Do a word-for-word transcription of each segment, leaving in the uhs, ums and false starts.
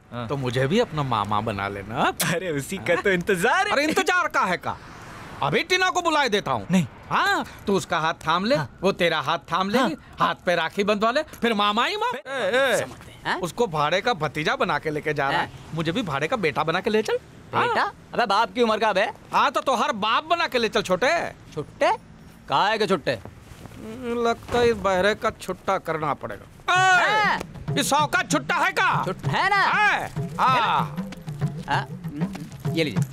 तो मुझे भी अपना मामा बना लेना। अरे उसी का तो इंतजार है। अरे इंतजार का है का, अभी टीना को बुलाए देता हूँ। नहीं, हाँ तू उसका हाथ थाम ले, हाँ। वो तेरा हाथ थाम ले, हाँ। हाथ पे राखी बंधवा ले, फिर मामा ही मामा। उसको भाड़े का भतीजा बना के लेके जा रहा है, मुझे भी भाड़े का बेटा बना के ले चल। बेटा? अबे बाप की उम्र का बे? हाँ तो हर बाप बना के ले चल। छोटे छुट्टे कहाँ है के छुट्टे? लगता है इस बहरे का छुट्टा करना पड़ेगा। ये सौ का छुट्टा है का? छुट्टा है ना? है। हाँ ये लीजिए।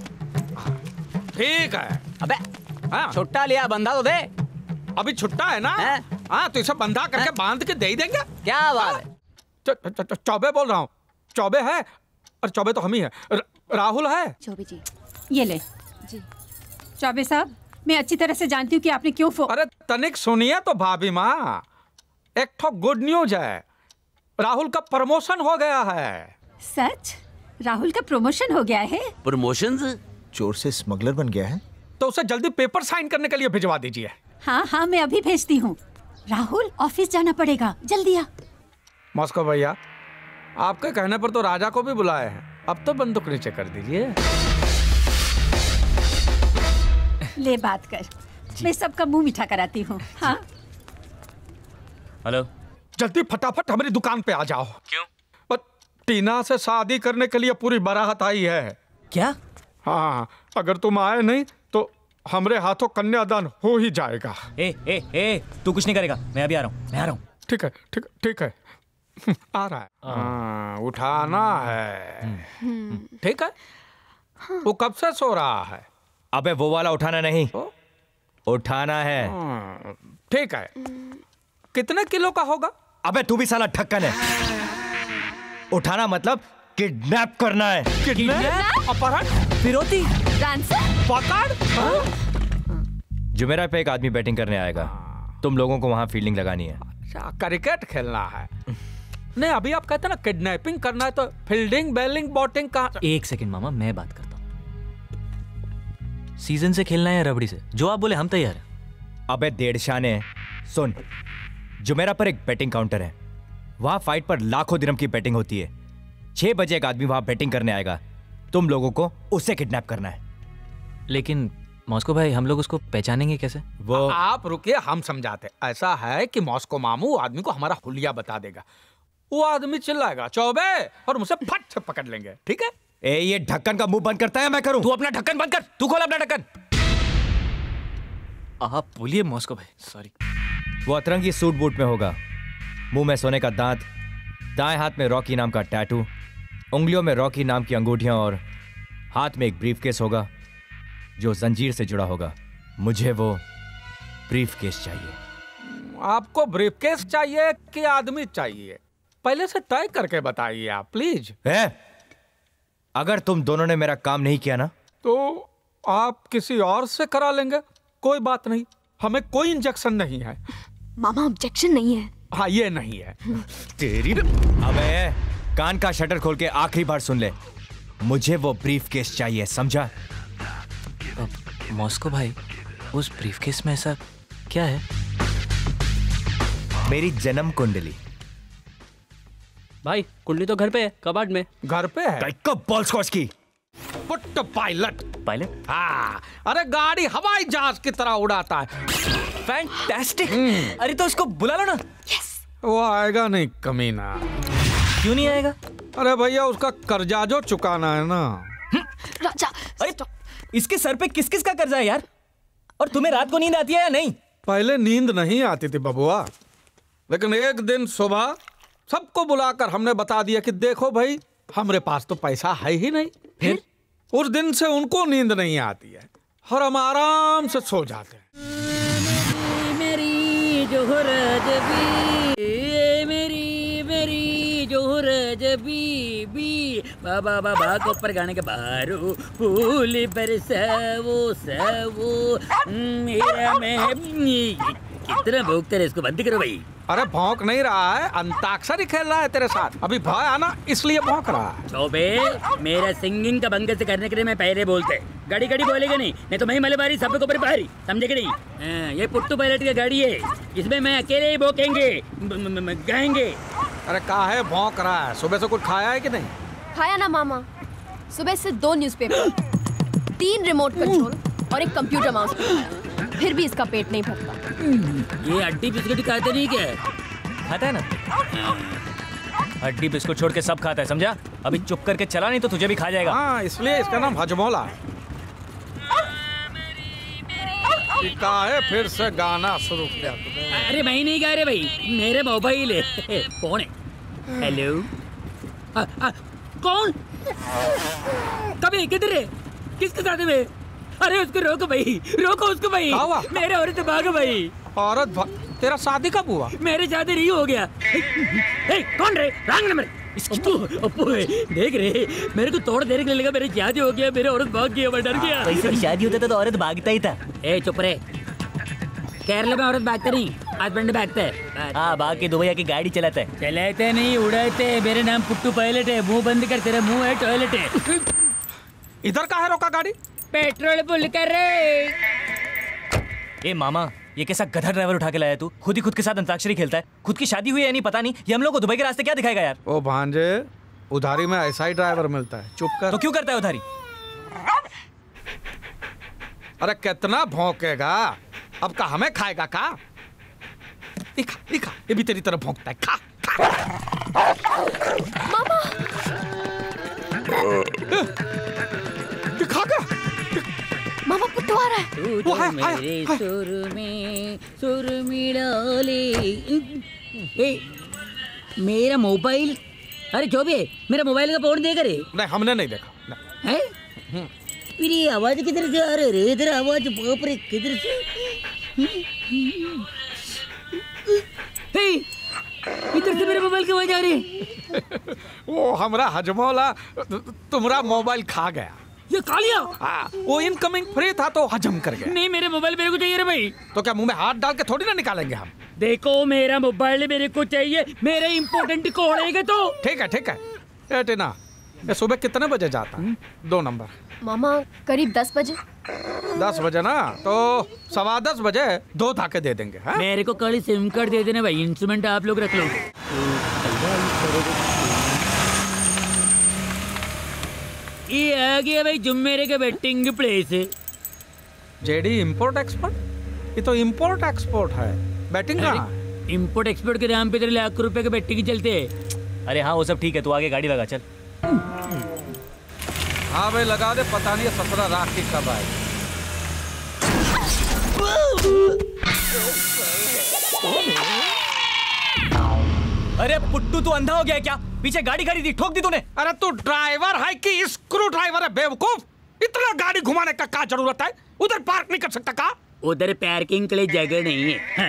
ठीक है। अबे हाँ छुट्टा लिया, बंधा तो दे। अभी छुट्टा है ना? हाँ तो इसे बंधा करके बांध के दे ही देंगे। क्या बात है? चौबे बोल रहा हूँ। चौबे है और चौबे तो हम ही है। राहुल है। चौबे जी ये ले जी। चौबे साहब मैं अच्छी तरह से जानती हूँ कि आपने क्यों फो... अरे तनिक सुनिए तो भाभी माँ, एक ठो गुड न्यूज है, राहुल का प्रमोशन हो गया है। सच? राहुल का प्रमोशन हो गया है? प्रमोशन चोर से स्मगलर बन गया है। तो उसे जल्दी पेपर साइन करने के लिए भिजवा दीजिए। हाँ हाँ मैं अभी भेजती हूँ। राहुल ऑफिस जाना पड़ेगा, जल्दी आ। मॉस्को भैया आपके कहने पर तो राजा को भी बुलाए हैं, अब तो बंदूक नीचे कर दीजिए। ले बात कर, मैं सबका मुंह मीठा कराती हूँ। हाँ हेलो, जल्दी फटाफट हमारी दुकान पे आ जाओ। क्यों? पर टीना से शादी करने के लिए पूरी बारात आई है। क्या? हाँ अगर तुम आए नहीं तो हमरे हाथों कन्यादान हो ही जाएगा। ए ए ए तू कुछ नहीं करेगा, मैं अभी आ रहा हूँ, मैं आ रहा हूँ। ठीक है ठीक ठीक है आ रहा है। हाँ उठाना है। ठीक है। वो कब से सो रहा है? अबे वो वाला उठाना नहीं, उठाना है। ठीक है। कितने किलो का होगा? अबे तू भी साला ढक्कन है। उठाना मतलब किडनैप करना है। किडनैप? अपहरण? फिरौती? पकड़? जुमेरा पे एक आदमी बैटिंग करने आएगा, तुम लोगों को वहां फील्डिंग लगानी है। अच्छा क्रिकेट खेलना है? नहीं अभी आप कहते ना किडनैपिंग करना है, तो फील्डिंग बैलिंग बॉटिंग का। एक सेकंड मामा मैं बात करता हूँ। सीजन से खेलना है या रबड़ी से? जो आप बोले हम तैयार हैं। अबे डेढ़शाने सुन, जुमेरा पर एक बैटिंग काउंटर है, वहां फाइट पर लाखों दिरहम की बैटिंग होती है। छह बजे एक आदमी वहां बैटिंग करने आएगा, तुम लोगों को उससे किडनैप करना है। लेकिन मॉस्को भाई हम लोग उसको पहचानेंगे कैसे? वो आप रुकिए, हम समझाते। ऐसा है कि मॉस्को मामू आदमी को हमारा हुलिया बता देगा, वो आदमी चिल्लाएगा चौबे और मुझसे फट से पकड़ लेंगे। ठीक है? ए ये ढक्कन का मुंह बंद करता है मैं करूं? तू अपना ढक्कन बंद कर, तू खोल अपना ढक्कन। आप बोलिए मॉस्को भाई। सॉरी। वो अतरंगी सूट बूट में होगा, मुंह में सोने का दांत, दाएं हाथ में रॉकी नाम का टैटू, उंगलियों में रॉकी नाम की अंगूठियां और हाथ में एक ब्रीफकेस होगा जो जंजीर से जुड़ा होगा। मुझे वो ब्रीफकेस चाहिए। आपको ब्रीफकेस चाहिए कि आदमी चाहिए? पहले से तय करके बताइए आप प्लीज। है? अगर तुम दोनों ने मेरा काम नहीं किया ना तो आप किसी और से करा लेंगे, कोई बात नहीं, हमें कोई इंजेक्शन नहीं है। मामा ऑब्जेक्शन नहीं है। हाँ ये नहीं है। तेरी अबे कान का शटर खोल के आखिरी बार सुन ले, मुझे वो ब्रीफकेस चाहिए, समझा? मॉस्को भाई उस ब्रीफकेस में ऐसा क्या है? मेरी जन्म कुंडली। भाई कुंडली तो घर पे है, कबाड़ में। घर पे है? कब बॉल्स की पुट पायलट। पायलट? हाँ अरे गाड़ी हवाई जहाज की तरह उड़ाता है। फैंटास्टिक। अरे तो उसको बुला लो ना। यस। वो आएगा नहीं कमीना। क्यों नहीं आएगा? अरे भैया उसका कर्जा जो चुकाना है ना। राजा अरे तो इसके सर पे किस किस का कर्जा है यार? और तुम्हें रात को नींद आती है या नहीं? पहले नींद नहीं आती थी बबुआ, लेकिन एक दिन सुबह सबको बुलाकर हमने बता दिया कि देखो भाई हमारे पास तो पैसा है ही नहीं। फिर उस दिन से उनको नींद नहीं आती है और हम आराम से सो जाते हैं। मेरी जोहर जबी, मेरी मेरी जोहर जबी बी, बाबा बाबा को ऊपर गाने के बारू फूल बरसावो सावो मेरा मैं। कितना भौंकते रहे, इसको बंद करो भाई। अरे भौंक नहीं रहा है, अंताक्षरी खेल रहा है तेरे साथ। अभी भय आना इसलिए भौंक रहा है। चौबे मेरा सिंगिंग का भंग से करने के लिए मैं पहले बोलते, गाड़ी गाड़ी बोलेगा नहीं, नहीं तो मैं मलबारी सब को बाहरी, समझे कि नहीं? आ, ये पुट्टू पायलट की गाड़ी है, इसमें मैं अकेले ही भौंकेंगे गाएंगे। अरे काहे भौंक रहा है? सुबह से कुछ खाया है कि नहीं? खाया ना मामा। सुबह से दो न्यूज़पेपर, तीन रिमोट कंट्रोल और एक कंप्यूटर माउस पे खाया, फिर भी इसका पेट नहीं भरता। ये हड्डी बिस्कुट खाते नहीं क्या? खाता है ना, हड्डी बिस्कुट छोड़ के सब खाता है, समझा? अभी चुप करके चला नहीं तो तुझे भी खा जाएगा। हाँ, इसलिए इसका नाम हजमोला है। का है फिर से गाना शुरू किया तुमने। अरे मैं नहीं गा रहे भाई, मेरे मोबाइल है। कौन है? हेलो, आ, आ, कौन? कभी किधर है? किसके साथ है? अरे उसको रोको भाई, रोको उसको भाई। मेरे औरत भाग भाई। औरत भा... तेरा शादी कब हुआ? मेरे शादी नहीं हो गया। ए, कौन रे? रंग नंबर। अप्पू, अप्पू, देख रहे, मेरे को तोड़ देने के लिए लगा मेरी शादी हो गया, मेरे औरत भाग गया, मैं डर गया। वैसे भी शादी होता तो औरत भागता ही था। ए चुप रहे, केरला में औरत भागता नहीं, हस्बैंड भागता है। हाँ, भाग के दुबई आके गाड़ी चलाता है। चलाते नहीं, उड़ाते। मेरे नाम पुट्टू पायलट है। मुंह बंद कर, तेरा मुंह है टॉयलेट है। इधर का है रोका गाड़ी? पेट्रोल फुल कर रे। ए मामा, ये कैसा गधा ड्राइवर उठा के लाया तू? खुद ही खुद के साथ अंताक्षरी खेलता है। खुद की शादी हुई है या नहीं पता नहीं, ये हम लोग को दुबई के रास्ते क्या दिखाएगा यार? ओ भांजे, उधारी में ऐसा ही ड्राइवर मिलता है। चुप कर। तो क्यों करता है उधारी? अरे कितना भौंकेगा, अब का हमें खाएगा का? दिखा दिखा, ये भी तेरी तरह भौंकता है। खा खा। मामा दिखा क्या? मामा पुट्टू आ रहा है। तू तो मेरे सुर में सुर मिला ले। ए, मेरा मोबाइल, अरे जो भी है, मेरा मोबाइल का फोन दे करे। नहीं, हमने नहीं देखा नहीं। है? फिर ये आवाज किधर से आ रही है? इधर आवाज, बाप रे, किधर से? हे, इधर से मेरे मोबाइल की आवाज आ रही है। वो हमरा हजमोला तुम्हारा मोबाइल खा गया। ये खा लिया? हाँ, वो इनकमिंग फ्री था तो हजम कर गया। नहीं, मेरे मोबाइल मेरे को चाहिए रे भाई। तो क्या मुंह में हाथ डाल के थोड़ी ना निकालेंगे हम? देखो, मेरा मोबाइल मेरे को चाहिए, मेरे इम्पोर्टेंट कॉल आएगा तो। ठीक है ठीक है। ए टीना, ये सुबह कितने बजे जाता है? दो नंबर। मामा करीब दस बजे। दस बजे ना, तो सवा दस बजे दो धाके दे देंगे। हा? मेरे को कल सिम कार्ड दे देना भाई, इंस्ट्रूमेंट आप लोग रख लो। ये आ गया भाई जुम्मेरे का बैटिंग प्लेस है। जेडी इंपोर्ट एक्सपोर्ट? ये तो इंपोर्ट एक्सपोर्ट है, बैटिंग कहाँ? इंपोर्ट एक्सपोर्ट के नाम पे तेरे लाख रुपए के बैटिंग चलते हैं। अरे हाँ, वो सब ठीक है, तू आगे गाड़ी लगा चल। हाँ भाई लगा दे, पता नहीं सत्रह राखी कब आए। अरे पुट्टू, तू अंधा हो गया है क्या? पीछे गाड़ी खड़ी थी, ठोक दी तूने। अरे तू ड्राइवर है कि स्क्रू ड्राइवर है बेवकूफ? इतना गाड़ी घुमाने का क्या जरूरत है? उधर पार्क नहीं कर सकता का? उधर पार्किंग के लिए जगह नहीं है। हाँ।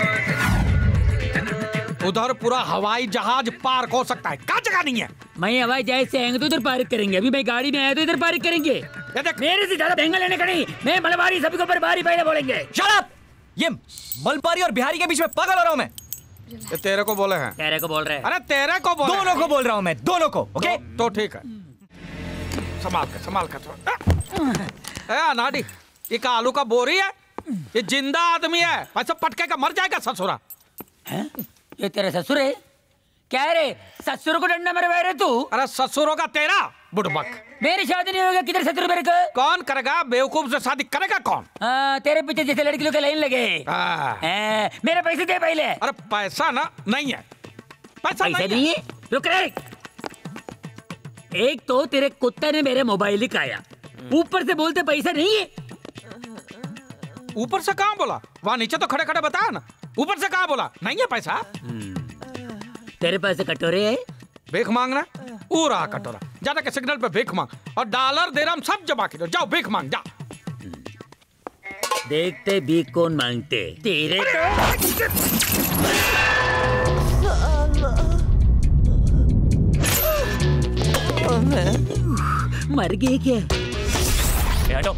उधर पूरा हवाई जहाज पार्क हो सकता है, क्या जगह नहीं है? मैं हवाई जहाज से आएंगे तो उधर पार्क करेंगे, अभी मैं गाड़ी में आया तो इधर पार्क करेंगे। ये देख, मेरे से ज्यादा महंगा लेने का नहीं, मैं मलबारी सबको बरबारी पहले बोलेंगे। Shut up! ये मलबारी और बिहारी के बीच में पागल हो रहा हूँ मैं। ये तेरे को बोले हैं? तेरे को बोल रहे हैं। अरे तेरे को बोले? दोनों को बोल रहा हूँ मैं, दोनों को। ओके तो, तो ठीक है, संभाल कर संभाल कर। ए अनाड़ी, ये का आलू का बोरी है? ये जिंदा आदमी है, ऐसा पटके का मर जाएगा ससुरा। हैं? ये तेरे ससुर है क्या रे? ससुर को डंडा मरवा रहे तू? अरे ससुर होगा तेरा बुड़बक। मेरी शादी नहीं होगी, किधर ससुर मेरे को? कौन करेगा? बेवकूफ से शादी करेगा कौन? हाँ, तेरे पीछे जैसे लड़की लोग के लाइन लगे। हाँ। हाँ, मेरे पैसे दे पहले। अरे पैसा ना नहीं है, पैसा पैसे नहीं, नहीं है। रुक रे। एक तो तेरे कुत्ते ने मेरे मोबाइल ही खाया, ऊपर से बोलते पैसा नहीं है। ऊपर से कहाँ बोला? वहाँ नीचे तो खड़े खड़े बताया ना, ऊपर से कहाँ बोला नहीं है पैसा? तेरे पास कटोरे है? भीख मांगना? वो रहा कटोरा, ज्यादा के सिग्नल पे भीख मांग, और डॉलर दे रहा हम सब जमा के दो, जाओ भीख मांग जा। देखते भीख कौन मांगते तेरे तो। मर गए क्या? हटो।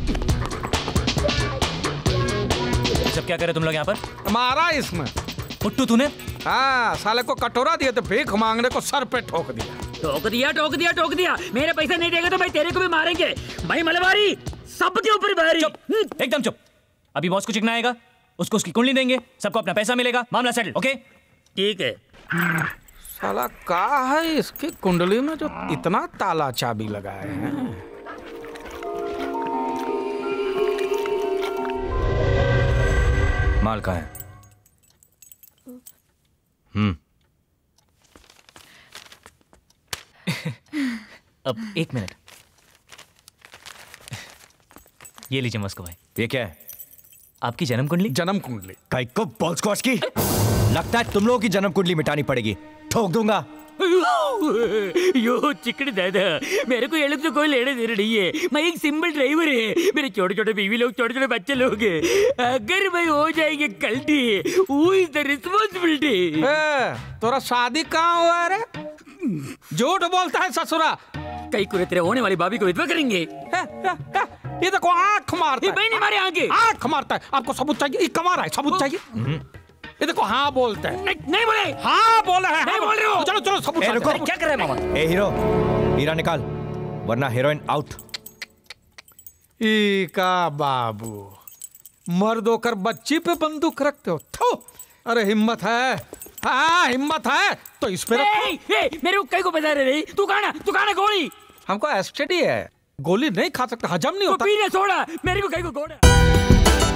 सब क्या करे तुम लोग यहाँ पर? मारा इसमें पुट्टू तूने? हाँ, साले को कटोरा दिया तो भीख मांगने को सर पे ठोक दिया। ठोक दिया ठोक दिया ठोक दिया। मेरे पैसे नहीं देगा तो भाई तेरे को भी मारेंगे। भाई मलबारी सबके ऊपर भारी। चुप, एकदम चुप। अभी बॉस को चिकना आएगा, उसको उसकी कुंडली देंगे, सबको अपना पैसा मिलेगा, मामला सेटल। ओके ठीक है। साला का है इसकी कुंडली में जो इतना ताला चाबी लगाए हैं। माल कहाँ है? हम्म अब एक मिनट, ये लीजिए मस्को भाई। ये क्या है? आपकी जन्म कुंडली। जन्म कुंडली काई को बॉल्सकॉच की? लगता है तुम लोगों की जन्म कुंडली मिटानी पड़ेगी। ठोक दूंगा। यो चिकड़ी दादा, मेरे को ये लोग तो कोई लेने देने नहीं है। मैं एक सिंपल ड्राइवर है। मेरे छोटे छोटे बीवी लोग, छोटे छोटे बच्चे लोग हैं। अगर मैं हो जाएंगे कल्टी, हु इज द रिस्पॉन्सिबिलिटी? तोरा शादी कहाँ हुआ है रे? झूठ बोलता है ससुरा। कई कुरे तेरे होने वाली भाभी को विधवा करेंगे। है, है, है, ये देखो आँख मारता है। मैंने मारे आगे आँख मारता है। आपको सबूत चाहिए? ये कमा रहा है, सबूत चाहिए? ये देखो हाँ बोलते हैं। नहीं, नहीं बोले। हाँ बोले हैं। नहीं बोल रहे हो। चलो चलो सबूत। ए, रुको। क्या कर रहे हैं मामा? ए हीरो, हीरा निकाल वरना हीरोइन आउट। ई का बाबू, मर्द होकर बच्ची पे बंदूक रखते हो? थो, अरे हिम्मत है, हाँ हिम्मत है तो इस पे रखो। ए, ए, मेरे को कई को बता रहे तू खाना तू खाना गोली। हमको एसटीडी है, गोली नहीं खा सकते, हजम नहीं होता। पीने सोडा, मेरे को कई को गोड़ा।